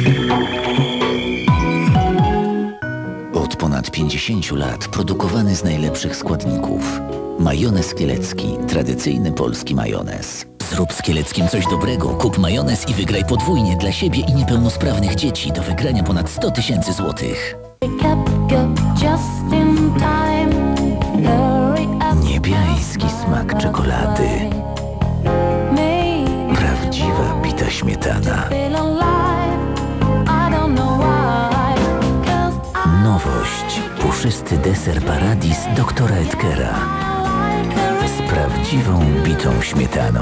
Od ponad 50 lat produkowany z najlepszych składników. Majonez Kielecki. Tradycyjny polski majonez. Zrób z Kieleckim coś dobrego. Kup majonez i wygraj podwójnie dla siebie i niepełnosprawnych dzieci. Do wygrania ponad 100 000 złotych. Niebiański smak czekolady. Prawdziwa bita śmietana. Nowość. Puszysty deser Paradis doktora Edgera. Z prawdziwą bitą śmietaną.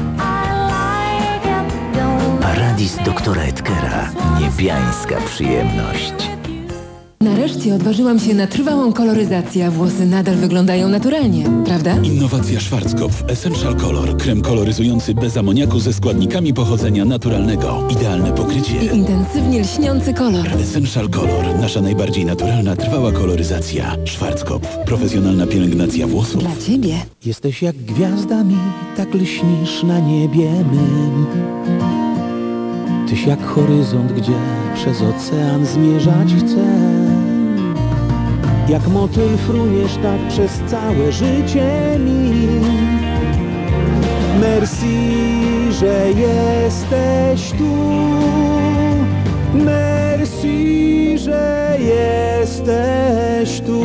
Paradis doktora Edgera. Niebiańska przyjemność. Nareszcie odważyłam się na trwałą koloryzację, a włosy nadal wyglądają naturalnie, prawda? Innowacja Schwarzkopf Essential Color. Krem koloryzujący bez amoniaku ze składnikami pochodzenia naturalnego. Idealne pokrycie. I intensywnie lśniący kolor. Essential Color. Nasza najbardziej naturalna, trwała koloryzacja. Schwarzkopf. Profesjonalna pielęgnacja włosów. Dla ciebie. Jesteś jak gwiazda mi, tak lśnisz na niebie mym. Tyś jak horyzont, gdzie przez ocean zmierzać chcę. Jak motyl fruniesz tak przez całe życie mi. Merci, że jesteś tu. Merci, że jesteś tu.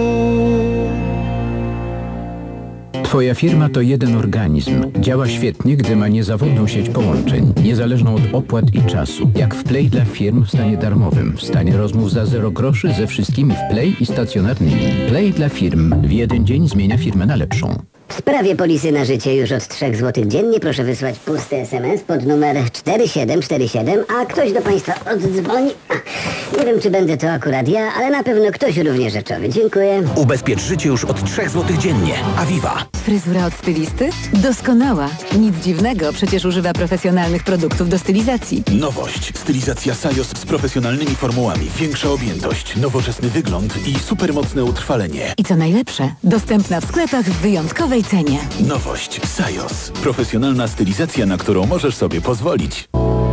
Twoja firma to jeden organizm. Działa świetnie, gdy ma niezawodną sieć połączeń, niezależną od opłat i czasu. Jak w Play dla firm w stanie darmowym. W stanie rozmów za 0 groszy ze wszystkimi w Play i stacjonarnymi. Play dla firm. W jeden dzień zmienia firmę na lepszą. W sprawie polisy na życie już od 3 zł dziennie proszę wysłać pusty SMS pod numer 4747, a ktoś do Państwa oddzwoni. Nie wiem, czy będę to akurat ja, ale na pewno ktoś równie rzeczowy. Dziękuję. Ubezpiecz życie już od 3 zł dziennie. Aviva. Fryzura od stylisty? Doskonała. Nic dziwnego, przecież używa profesjonalnych produktów do stylizacji. Nowość. Stylizacja Sajos z profesjonalnymi formułami. Większa objętość, nowoczesny wygląd i supermocne utrwalenie. I co najlepsze, dostępna w sklepach w wyjątkowej cenie. Nowość. Sajos. Profesjonalna stylizacja, na którą możesz sobie pozwolić.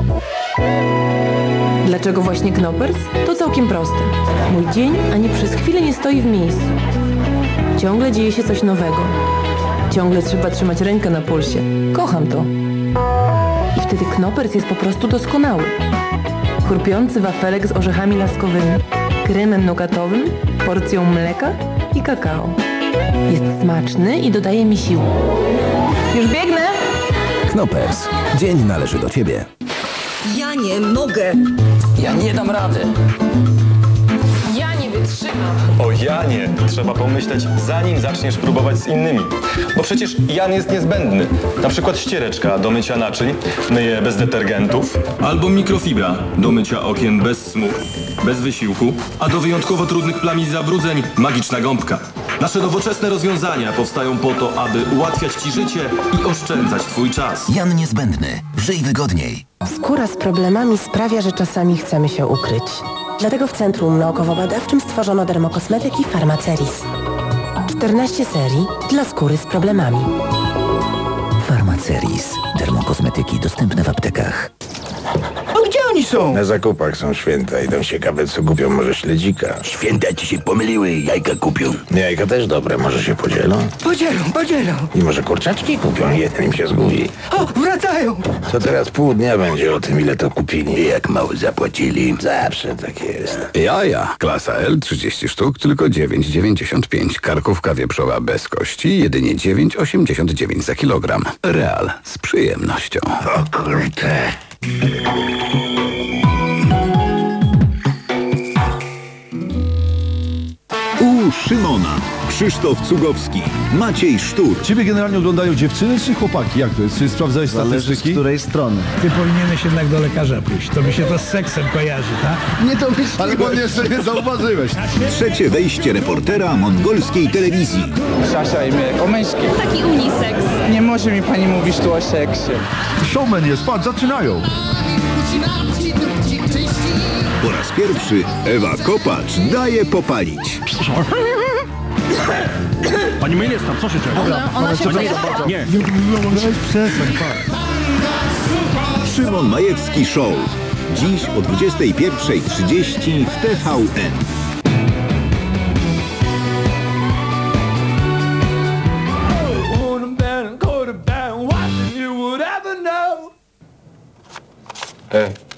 Dlaczego właśnie Knoppers? To całkiem proste. Mój dzień ani przez chwilę nie stoi w miejscu. Ciągle dzieje się coś nowego. Ciągle trzeba trzymać rękę na pulsie. Kocham to. I wtedy Knoppers jest po prostu doskonały. Chrupiący wafelek z orzechami laskowymi, kremem nougatowym, porcją mleka i kakao. Jest smaczny i dodaje mi sił. Już biegnę! Knoppers. Dzień należy do Ciebie. Ja nie mogę. Ja nie dam rady. Ja nie wytrzymam. O Janie trzeba pomyśleć, zanim zaczniesz próbować z innymi. Bo przecież Jan jest niezbędny. Na przykład ściereczka do mycia naczyń, myje bez detergentów. Albo mikrofibra do mycia okien bez smug, bez wysiłku. A do wyjątkowo trudnych plam i zabrudzeń magiczna gąbka. Nasze nowoczesne rozwiązania powstają po to, aby ułatwiać Ci życie i oszczędzać Twój czas. Jan niezbędny. Żyj wygodniej. Skóra z problemami sprawia, że czasami chcemy się ukryć. Dlatego w Centrum Naukowo-Badawczym stworzono dermokosmetyki Pharmaceris. 14 serii dla skóry z problemami. Pharmaceris. Dermokosmetyki dostępne w aptekach. A gdzie oni są? Na zakupach są święta. Idą ciekawe, co kupią, może śledzika. Święta ci się pomyliły, jajka kupią. Jajka też dobre, może się podzielą? Podzielą. I może kurczaczki kupią, jeden im się zgubi. O, wracają! To teraz pół dnia będzie o tym, ile to kupili. I jak mało zapłacili. Zawsze tak jest. Jaja. Klasa L 30 sztuk, tylko 9,95. Karkówka wieprzowa bez kości, jedynie 9,89 za kilogram. Real. Z przyjemnością. O kurde. U Szymona. Krzysztof Cugowski, Maciej Sztur. Ciebie generalnie oglądają dziewczyny czy chłopaki? Jak to jest? Czy sprawdzałeś statystyki? Z której strony? Ty powinieneś jednak do lekarza pójść. To mi się to z seksem kojarzy, tak? Nie to myślisz, ale bo jeszcze nie zauważyłeś. Trzecie wejście reportera mongolskiej telewizji. Sasza imię po męskie. Taki uniseks. Nie może mi pani mówić tu o seksie. Showman jest, patrz, zaczynają. Po raz pierwszy Ewa Kopacz daje popalić. Pani Mylies tam, co się dzieje? Ona się przejechała. Nie. Przestań, Szymon Majewski Show. Dziś o 21:30 w TVN. Hey.